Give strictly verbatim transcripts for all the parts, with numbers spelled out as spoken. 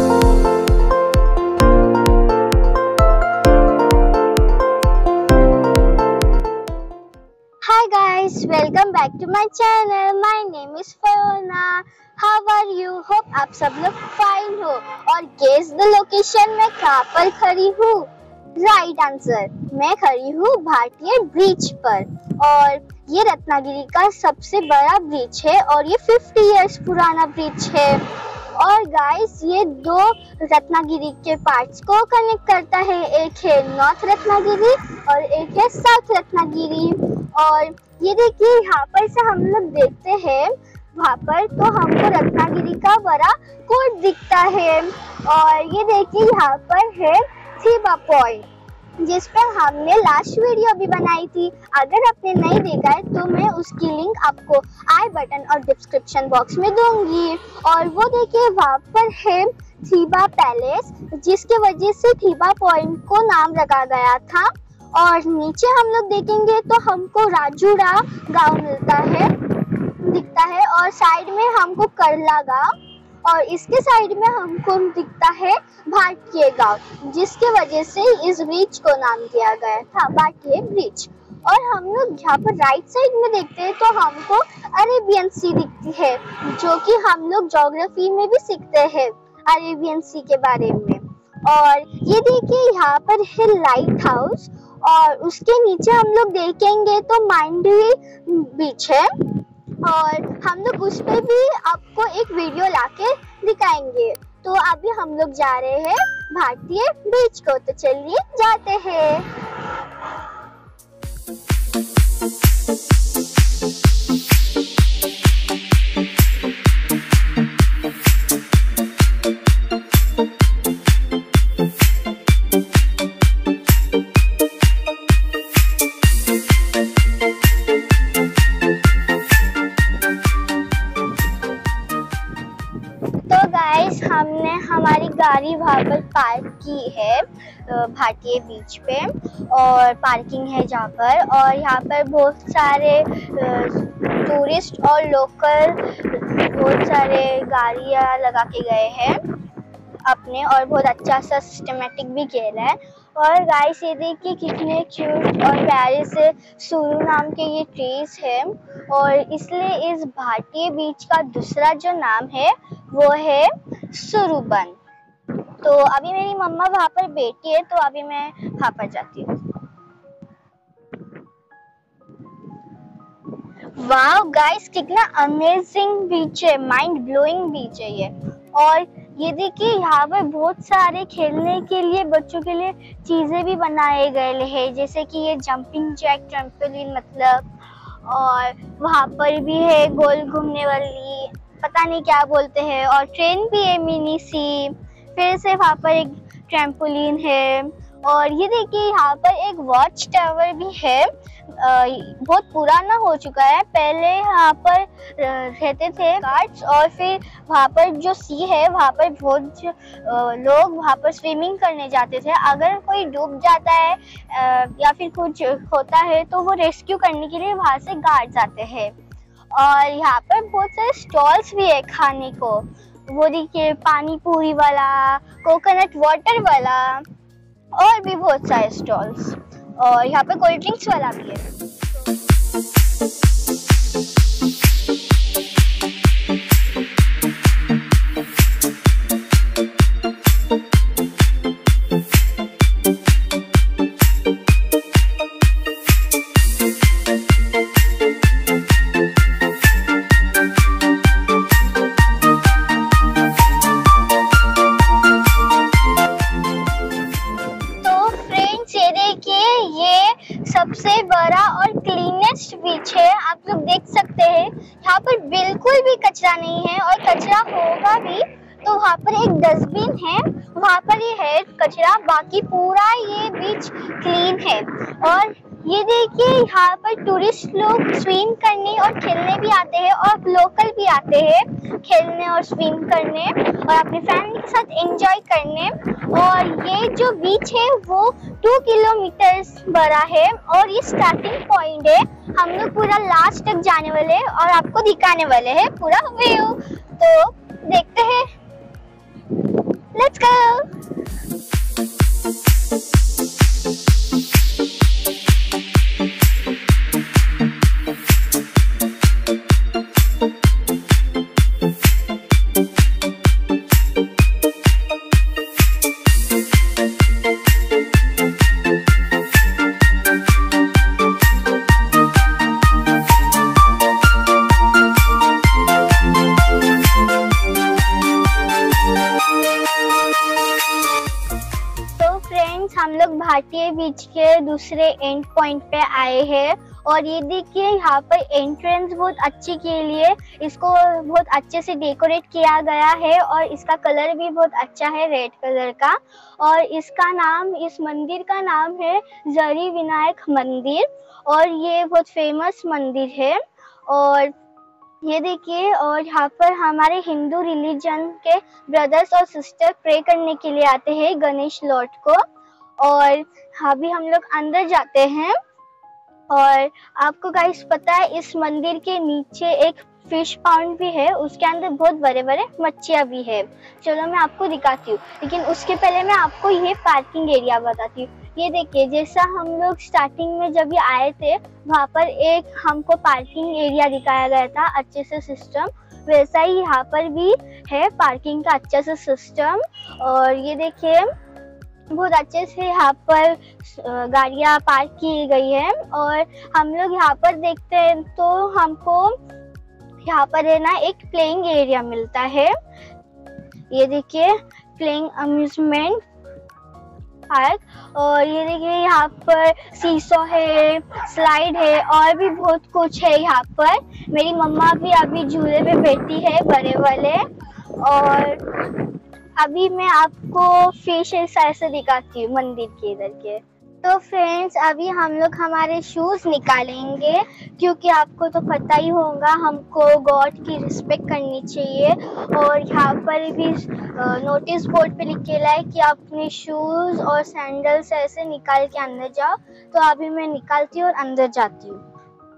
Hi guys, welcome back to my channel. My name is Fiona. How are you? Hope आप सब लोग fine हो। और guess the location मैं कहाँ पर खड़ी हूँ? राइट आंसर, मैं खड़ी हूँ भारतीय ब्रिज पर। और ये रत्नागिरी का सबसे बड़ा ब्रिज है और ये पचास इयर्स पुराना ब्रिज है। और गाइस, ये दो रत्नागिरी के पार्ट्स को कनेक्ट करता है। एक है नॉर्थ रत्नागिरी और एक है साउथ रत्नागिरी। और ये देखिए, यहाँ पर से हम लोग देखते हैं वहाँ पर तो हमको रत्नागिरी का बड़ा कोट दिखता है। और ये देखिए, यहाँ पर है थिबा पॉइंट, जिस पर हमने लास्ट वीडियो भी बनाई थी। अगर आपने नहीं देखा है तो मैं उसकी लिंक आपको आई बटन और डिस्क्रिप्शन बॉक्स में दूंगी। और वो देखिए, वहाँ पर है थिबा पैलेस, जिसके वजह से थिबा पॉइंट को नाम रखा गया था। और नीचे हम लोग देखेंगे तो हमको राजूड़ा गांव मिलता है दिखता है। और साइड में हमको करला गांव और इसके साइड में हमको दिखता है भारतीय गांव, जिसके वजह से इस ब्रिज को नाम दिया गया था भारतीय ब्रिज। और हम लोग यहाँ पर राइट साइड में देखते हैं तो हमको अरेबियन सी दिखती है, जो कि हम लोग ज्योग्राफी में भी सीखते हैं अरेबियन सी के बारे में। और ये देखिए, यहाँ पर है लाइट हाउस और उसके नीचे हम लोग देखेंगे तो मांडवी बीच है। और हम लोग उस पर भी आपको एक वीडियो लाके दिखाएंगे। तो अभी हम लोग जा रहे हैं भारतीय बीच को, तो चलिए जाते हैं। हमने हमारी गाड़ी वहाँ पर पार्क की है भारतीय बीच पे, और पार्किंग है जहाँ पर। और यहाँ पर बहुत सारे टूरिस्ट और लोकल बहुत सारे गाड़ियाँ लगा के गए हैं अपने, और बहुत अच्छा सा सिस्टमेटिक भी खेला है। और गाइस, ये देखिए कितने क्यूट और प्यारे से सुरु नाम के ये ट्रीज है। और इसलिए इस भारतीय बीच का दूसरा जो नाम है वो है सुरुबन। तो अभी मेरी मम्मा वहाँ पर बैठी है, तो अभी मैं वहाँ पर जाती हूँ। वाओ गाइस, कितना अमेजिंग बीच है, माइंड ब्लोइंग बीच है ये। और ये देखिए, यहाँ पर बहुत सारे खेलने के लिए बच्चों के लिए चीजें भी बनाए गए हैं, जैसे कि ये जंपिंग जैक ट्रैम्पोलिन मतलब। और वहाँ पर भी है गोल घूमने वाली, पता नहीं क्या बोलते हैं। और ट्रेन भी है मिनी सी, फिर से वहाँ पर एक ट्रैम्पोलिन है। और ये देखिए, यहाँ पर एक वॉच टावर भी है, आ, बहुत पुराना हो चुका है। पहले यहाँ पर रहते थे गार्ड्स, और फिर वहाँ पर जो सी है वहाँ पर बहुत लोग वहाँ पर स्विमिंग करने जाते थे। अगर कोई डूब जाता है आ, या फिर कुछ होता है तो वो रेस्क्यू करने के लिए वहाँ से गार्ड्स आते हैं। और यहाँ पर बहुत सारे स्टॉल्स भी है खाने को, वो देखिए पानी पूरी वाला, कोकोनट वाटर वाला, और भी बहुत सारे स्टॉल्स। और यहाँ पे कोल्ड ड्रिंक्स वाला भी है। सबसे बड़ा और क्लीनेस्ट बीच है, आप लोग देख सकते हैं। यहाँ पर बिल्कुल भी कचरा नहीं है, और कचरा होगा भी तो वहाँ पर एक डस्टबिन है, वहाँ पर ही है कचरा, बाकी पूरा ये बीच क्लीन है। और ये देखिए, यहाँ पर टूरिस्ट लोग स्विम करने और खेलने भी आते हैं, और लोकल भी आते हैं खेलने और स्विम करने और अपनी फैमिली के साथ एंजॉय करने। और ये जो बीच है वो टू किलोमीटर बड़ा है, और ये स्टार्टिंग पॉइंट है। हम लोग पूरा लास्ट तक जाने वाले हैं और आपको दिखाने वाले हैं पूरा व्यू, तो देखते हैं। फ्रेंड्स, हम लोग भारतीय बीच के दूसरे एंड पॉइंट पे आए हैं और ये देखिए यहाँ पर एंट्रेंस बहुत अच्छी के लिए इसको बहुत अच्छे से डेकोरेट किया गया है और इसका कलर भी बहुत अच्छा है, रेड कलर का। और इसका नाम, इस मंदिर का नाम है जरी विनायक मंदिर और ये बहुत फेमस मंदिर है। और ये देखिए, और यहाँ पर हमारे हिंदू रिलीजन के ब्रदर्स और सिस्टर प्रे करने के लिए आते हैं गणेश लॉर्ड को। और अभी हम लोग अंदर जाते हैं और आपको गाइस पता है इस मंदिर के नीचे एक फिश पाउंड भी है, उसके अंदर बहुत बड़े बड़े मच्छियाँ भी है। चलो मैं आपको दिखाती हूँ, लेकिन उसके पहले मैं आपको ये पार्किंग एरिया बताती हूँ। ये देखिए, जैसा हम लोग स्टार्टिंग में जब ये आए थे वहाँ पर एक हमको पार्किंग एरिया दिखाया गया था अच्छे से सिस्टम, वैसा ही यहाँ पर भी है पार्किंग का अच्छा से सिस्टम। और ये देखिए बहुत अच्छे से यहाँ पर गाड़ियाँ पार्क की गई है। और हम लोग यहाँ पर देखते हैं तो हमको यहाँ पर है ना एक प्लेइंग एरिया मिलता है। ये देखिए प्लेइंग अम्यूजमेंट पार्क। और ये देखिए यहाँ पर सीसो है, स्लाइड है और भी बहुत कुछ है यहाँ पर। मेरी मम्मा भी अभी झूले पे बैठी है बड़े वाले। और अभी मैं आपको फिश ऐसे दिखाती हूँ मंदिर के इधर के। तो फ्रेंड्स, अभी हम लोग हमारे शूज निकालेंगे क्योंकि आपको तो पता ही होगा हमको गॉड की रिस्पेक्ट करनी चाहिए। और यहाँ पर भी नोटिस बोर्ड पे लिखेला है कि अपने शूज और सैंडल्स ऐसे निकाल के अंदर जाओ। तो अभी मैं निकालती हूँ और अंदर जाती हूँ।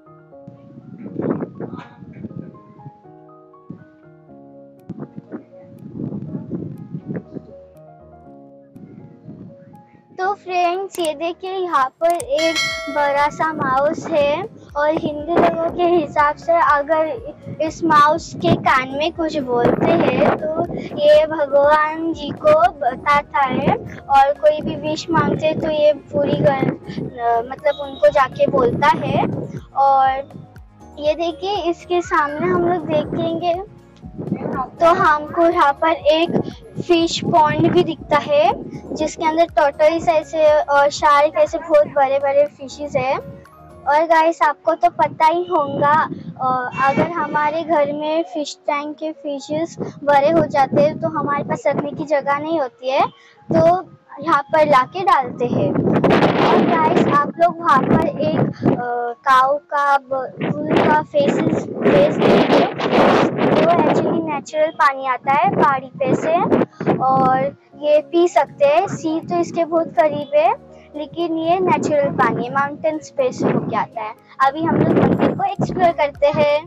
तो फ्रेंड्स, ये देखिए यहाँ पर एक बड़ा सा माउस है और हिंदू लोगों के हिसाब से अगर इस माउस के कान में कुछ बोलते हैं तो ये भगवान जी को बताता है और कोई भी विश मांगते तो ये पूरी मतलब उनको जाके बोलता है। और ये देखिए इसके सामने हम लोग देखेंगे तो हमको यहाँ पर एक फिश पॉन्ड भी दिखता है जिसके अंदर टर्टल्स ऐसे और शार्क ऐसे बहुत बड़े बड़े फिशेस है। और गाइस आपको तो पता ही होगा, अगर हमारे घर में फिश टैंक के फिशेस बड़े हो जाते हैं तो हमारे पास रखने की जगह नहीं होती है, तो यहाँ पर लाके डालते हैं। और गाइस आप लोग वहाँ पर एक काऊ का बुल का फेसेस फेस देखिए, वो एक्चुअली नेचुरल पानी आता है पहाड़ी पे से और ये पी सकते हैं। सी तो इसके बहुत करीब है लेकिन ये नेचुरल पानी है, माउंटेन स्पेस होके आता है। अभी हम लोग मंदिर को एक्सप्लोर करते हैं।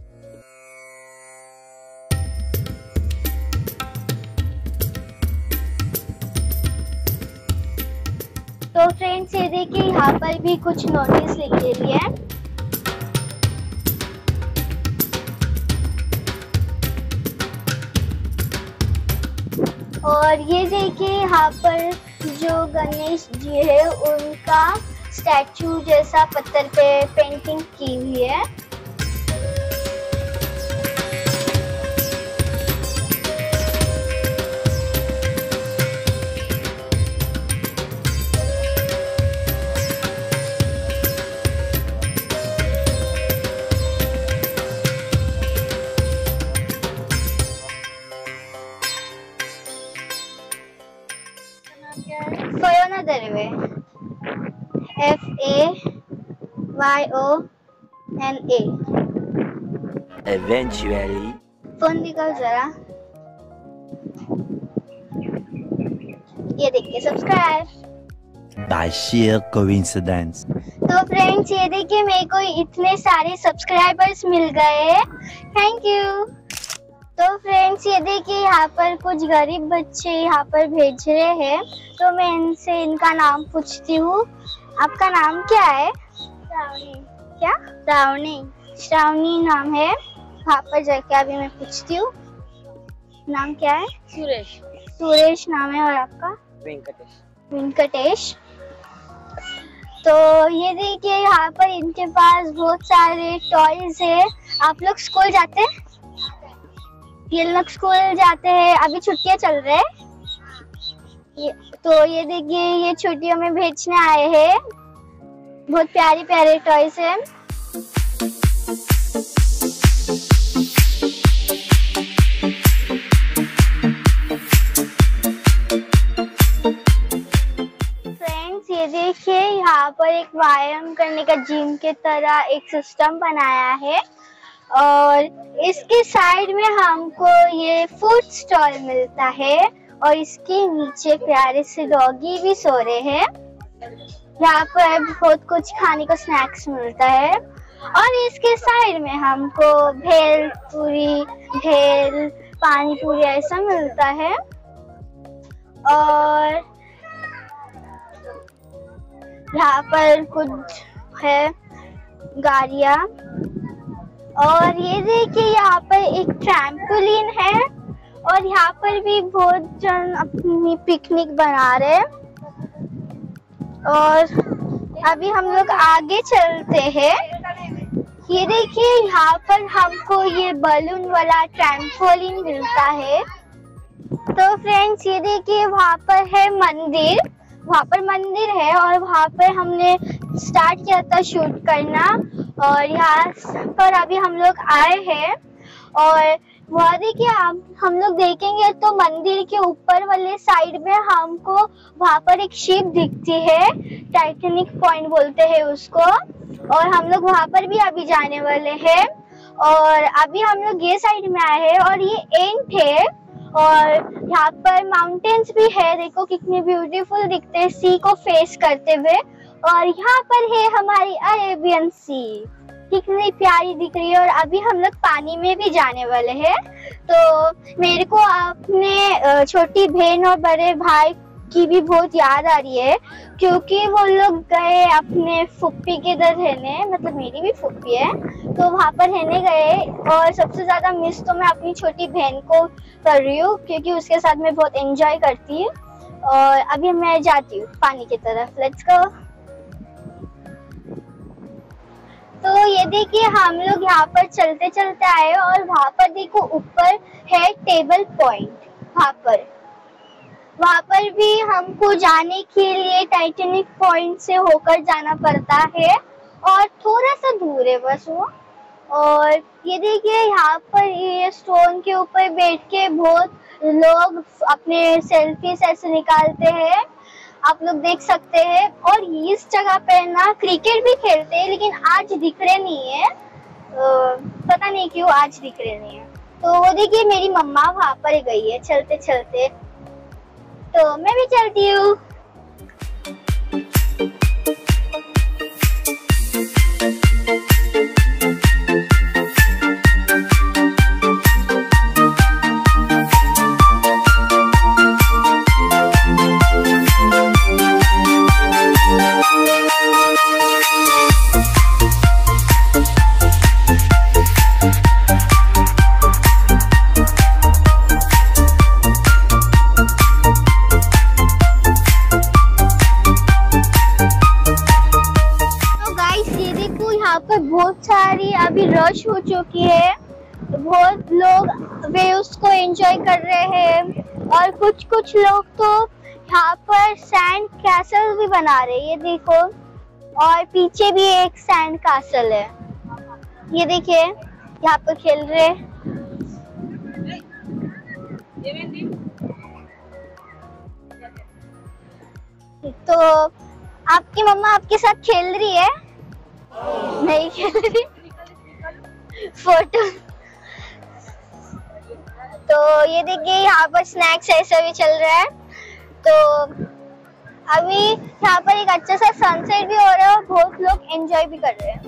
तो फ्रेंड्स, ये देखिए यहाँ पर भी कुछ नोटिस लिखे लिए हैं। और ये देखिए यहाँ पर जो गणेश जी है उनका स्टैचू जैसा पत्थर पे पेंटिंग की हुई है। फयोना दरवे, F A Y O N A. Eventually. Phone दिखाओ जरा। ये देखिए सब्सक्राइब। By sheer coincidence. तो फ्रेंड्स, ये देखिए मेरे को इतने सारे सब्सक्राइबर्स मिल गए, थैंक यू। तो फ्रेंड्स, ये देखिए यहाँ पर कुछ गरीब बच्चे यहाँ पर भेज रहे हैं, तो मैं इनसे इनका नाम पूछती हूँ। आपका नाम क्या है? श्रावणी। क्या? श्रावणी। श्रावणी नाम है। वहाँ पर जाके अभी मैं पूछती हूँ। नाम क्या है? सुरेश। सुरेश नाम है। और आपका? वेंकटेश। वेंकटेश। तो ये देखिए यहाँ पर इनके पास बहुत सारे टॉयज है। आप लोग स्कूल जाते हैं? ये लोग स्कूल जाते हैं, अभी छुट्टियां चल रहे हैं। ये तो ये देखिए, ये छुट्टियों में बेचने आए हैं। बहुत प्यारे प्यारे टॉयज हैं। फ्रेंड्स, ये देखिए, यहाँ पर एक व्यायाम करने का जिम के तरह एक सिस्टम बनाया है और इसके साइड में हमको ये फूड स्टॉल मिलता है और इसके नीचे प्यारे से डॉगी भी सो रहे हैं। यहाँ पर बहुत कुछ खाने का स्नैक्स मिलता है और इसके साइड में हमको भेल पूरी, भेल पानी पूरी ऐसा मिलता है। और यहाँ पर कुछ है गाड़ियाँ और ये देखिए, यहाँ पर एक ट्रैम्पोलिन है और यहाँ पर भी बहुत जन अपनी पिकनिक बना रहे हैं। और अभी हम लोग आगे चलते हैं। ये देखिए, यहाँ पर हमको ये बलून वाला ट्रैम्पोलिन मिलता है। तो फ्रेंड्स, ये देखिए, वहाँ पर है मंदिर, वहाँ पर मंदिर है और वहाँ पर हमने स्टार्ट किया था शूट करना और यहाँ पर अभी हम लोग आए हैं। और वहाँ देखिए, हम हम लोग देखेंगे तो मंदिर के ऊपर वाले साइड में हमको वहाँ पर एक शिप दिखती है, टाइटैनिक पॉइंट बोलते हैं उसको। और हम लोग वहाँ पर भी अभी जाने वाले हैं। और अभी हम लोग ये साइड में आए हैं और ये एंड है और यहाँ पर माउंटेन्स भी है। देखो कितने ब्यूटीफुल दिखते हैं सी को फेस करते हुए। और यहाँ पर है हमारी अरेबियन सी, कितनी प्यारी दिख रही है। और अभी हम लोग पानी में भी जाने वाले हैं। तो मेरे को अपने छोटी बहन और बड़े भाई की भी बहुत याद आ रही है क्योंकि वो लोग गए अपने फुप्पी के इधर रहने, मतलब मेरी भी फुप्पी है, तो वहाँ पर रहने गए। और सबसे ज्यादा मिस तो मैं अपनी छोटी बहन को कर रही हूँ क्योंकि उसके साथ मैं बहुत एंजॉय करती हूँ। और अभी मैं जाती हूँ पानी की तरफ। Let's go. तो ये देखिए, हम लोग यहाँ पर चलते चलते आए और वहाँ पर देखो ऊपर है टेबल पॉइंट। वहाँ पर वहाँ पर भी हमको जाने के लिए टाइटैनिक पॉइंट से होकर जाना पड़ता है और थोड़ा सा दूर है बस वो। और ये देखिए, यहाँ पर ये स्टोन के ऊपर बैठ के बहुत लोग अपने सेल्फीज ऐसे निकालते हैं, आप लोग देख सकते हैं। और इस जगह पे ना क्रिकेट भी खेलते हैं लेकिन आज दिख रहे नहीं है, तो पता नहीं क्यों आज दिख रहे नहीं है। तो वो देखिए, मेरी मम्मा वहाँ पर गई है चलते चलते, तो मैं भी चलती हूँ। बहुत सारी अभी रश हो चुकी है, बहुत लोग वे उसको एंजॉय कर रहे हैं और कुछ कुछ लोग तो यहाँ पर सैंड कैसल भी बना रहे हैं, ये देखो। और पीछे भी एक सैंड कैसल है, ये देखिए, यहाँ पर खेल रहे। तो आपकी मम्मा आपके साथ खेल रही है? नहीं खेल रही। फोटो। तो ये देखिए, यहाँ पर स्नैक्स ऐसा भी चल रहा है। तो अभी यहाँ पर एक अच्छा सा सनसेट भी हो रहा है और बहुत लोग एंजॉय भी कर रहे हैं।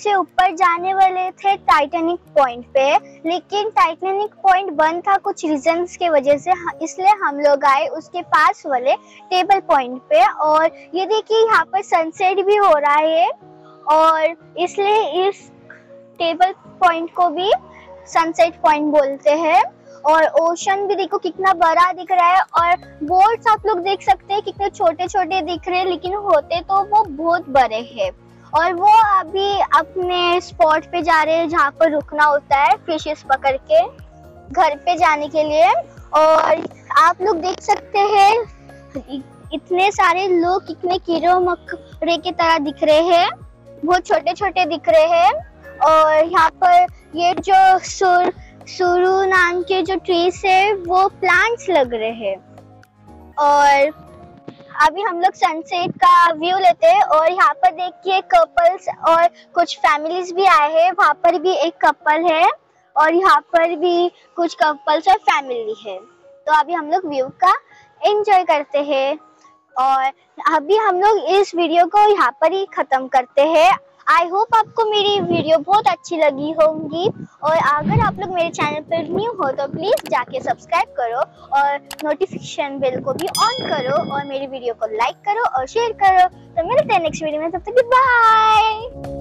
से ऊपर जाने वाले थे टाइटैनिक पॉइंट पे, लेकिन टाइटैनिक पॉइंट बंद था कुछ रीजंस के वजह से, इसलिए हम लोग आए उसके पास वाले टेबल पॉइंट पे। और ये देखिए यहाँ पर सनसेट भी हो रहा है और इसलिए इस टेबल पॉइंट को भी सनसेट पॉइंट बोलते हैं। और ओशन भी देखो कितना बड़ा दिख रहा है और बोट्स आप लोग देख सकते हैं कितने छोटे छोटे दिख रहे हैं, लेकिन होते तो वो बहुत बड़े हैं। और वो अभी अपने स्पॉट पे जा रहे हैं जहाँ पर रुकना होता है फिशेस पकड़ के घर पे जाने के लिए। और आप लोग देख सकते हैं इतने सारे लोग कितने कीड़े मकोड़े की तरह दिख रहे हैं, बहुत छोटे छोटे दिख रहे हैं। और यहाँ पर ये जो सुर सुरु नाम के जो ट्रीज है वो प्लांट्स लग रहे हैं। और अभी हम लोग सनसेट का व्यू लेते हैं। और यहाँ पर देखिए कपल्स और कुछ फैमिलीज भी आए हैं, वहाँ पर भी एक कपल है और यहाँ पर भी कुछ कपल्स और फैमिली है। तो अभी हम लोग व्यू का एंजॉय करते हैं और अभी हम लोग इस वीडियो को यहाँ पर ही खत्म करते हैं। आई होप आपको मेरी वीडियो बहुत अच्छी लगी होंगी और अगर आप लोग मेरे चैनल पर न्यू हो तो प्लीज जाके सब्सक्राइब करो और नोटिफिकेशन बेल को भी ऑन करो और मेरी वीडियो को लाइक करो और शेयर करो। तो मिलते हैं नेक्स्ट वीडियो में, तब तक बाय।